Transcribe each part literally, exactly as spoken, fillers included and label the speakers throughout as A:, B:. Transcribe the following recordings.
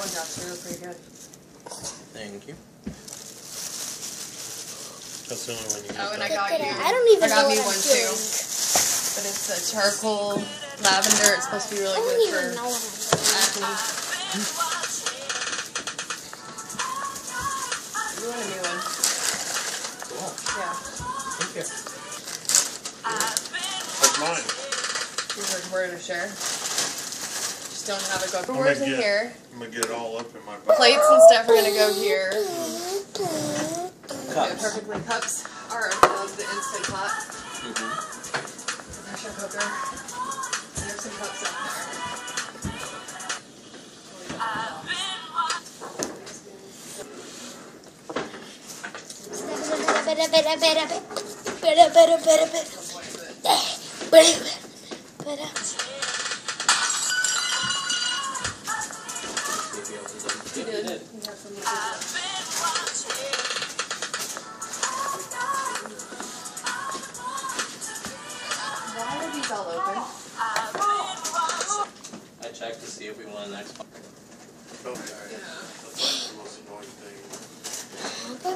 A: one, Josh. They look pretty good.
B: Thank you. That's the only one you
A: Oh, and I
B: got.
A: got you.
C: I don't even
A: I got
C: know
A: me
C: what
A: one
C: I'm
A: too.
C: doing.
A: But it's a charcoal lavender. It's supposed to be really
C: I don't
A: good
C: even
A: for
C: know what I'm
A: acne. You want a new one?
B: Cool.
A: Yeah.
B: Thank you. That's mine.
A: These are we're gonna share. Just don't have it go.
B: I'm
A: Where's
B: gonna
A: in
B: get-
A: here?
B: I'm gonna get it all up in my bag.
A: Plates and stuff are gonna go here.
B: Cups.
A: Yeah, perfectly. Cups are above the Instant Pot.
B: Mm-hmm.
A: Pressure cooker. And there's some cups up there. You did. You have some music. Why are these all open?
B: I checked to see if we won the next one.
A: Yeah.
B: Oh, that's like the most annoying thing.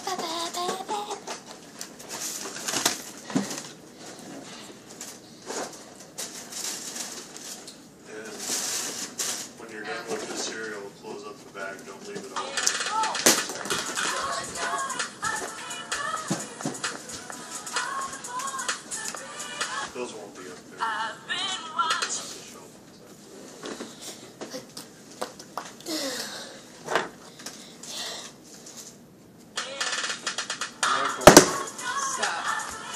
B: And when you're done with the cereal, close up the bag. Don't leave it open. Those won't be up there. We'll have to show them.
A: Stop.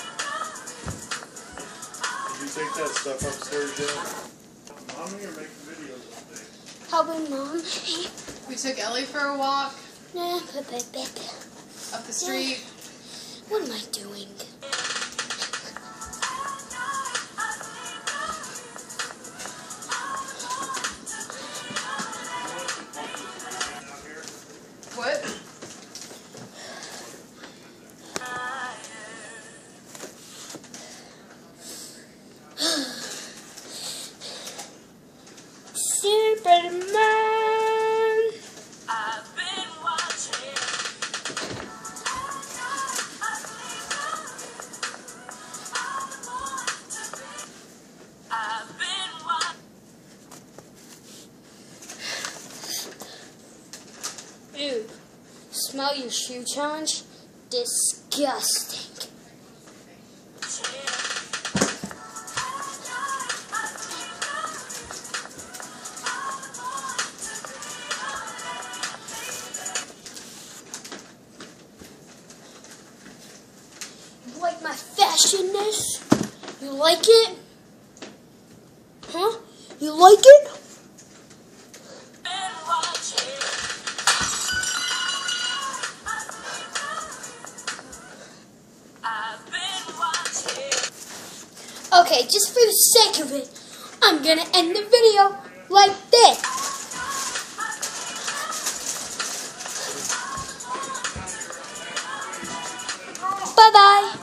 B: Did you take that stuff upstairs yet? Mommy, you're making videos of things.
C: Helping mom.
A: We took Ellie for a walk
C: What
A: up the street.
C: am I doing?
A: What?
C: Superman. Ew. Smell your shoe challenge? Disgusting. You like my fashionness? You like it? Huh? You like it? Okay, just for the sake of it, I'm gonna end the video like this. Bye-bye.